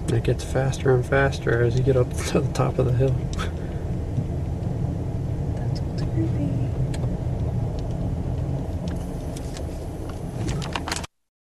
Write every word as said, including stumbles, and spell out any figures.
It gets faster and faster as you get up to the top of the hill.